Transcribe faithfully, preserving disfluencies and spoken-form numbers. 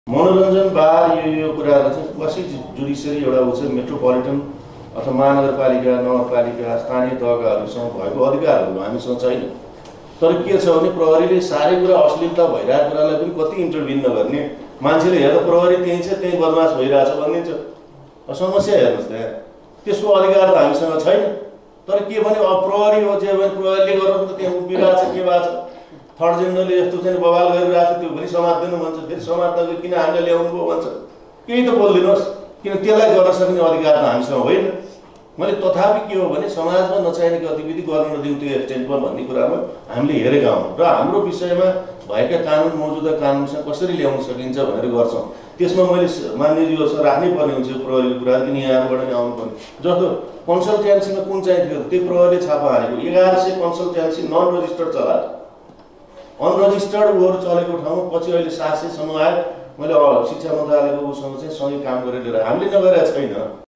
मनोरञ्जन बार यो यो कुराहरु चाहिँ कसै जुडिसियरी एउटा उच्च मेट्रोपोलिटन अथवा महानगरपालिका नगरपालिका स्थानीय तहकाहरुसँग भएको अधिकारहरु हामीसँग छैन। तर के छ भने प्रहरीले सारै कुरा अश्लीलता भइरहेको कुरालाई पनि कति इन्टरभिन नगर्ने, मान्छेले हेर्दा प्रहरी त्यही छ त्यही बदमाश भइरहेछ भनिन्छ। समस्या हेर्नुस् त, त्यसको अधिकार त हामीसँग छैन। तर के भने अब प्रहरी हो जे भने प्रहरीले गर्नु त त्यहाँ उभिरहेछ के भएको छ, थर्ड जेन्डरले यस्तो चाहिँ बवाल गरिरहेछ त्यो पनि समात्दैन भन्छ, फेरि समात्नको किन हामीले ल्याउनु भयो भन्छ। केही त बोल्दिनुहोस्, किन त्यसलाई गर्न सक्ने अधिकार त हामीसँग होइन। मैले तथापि के हो भने समाजमा नचाहिने गतिविधि गर्न नदिउँ त्यो एक्सटेन्टमा भन्ने कुरामा हामीले हेरेका हौँ र हाम्रो विषयमा भएका कानुन मौजुदा कानुनसँग कसरी ल्याउन सकिन्छ भनेर गर्छौँ। त्यसमा मैले मान्यज्यूसँग राख्नै पर्ने हुन्छ प्रहरीको कुरा, किन यहाँबाट नै आउनु पर्ने। जस्तो कन्सल्टेन्सीमा कुन चाहिँ थियो त्यो प्रहरीले छापा हालेको एघार सय कन्सल्टेन्सी नन रजिस्टर्ड चलाएको, अनरजिस्टर्ड ओहरू चलेको ठाउँमा पछि अहिले सात सयसम्म आयो। मैले शिक्षा मन्त्रालयको उसँग चाहिँ सँगै काम गरेर लिएर हामीले नगरेका छैन।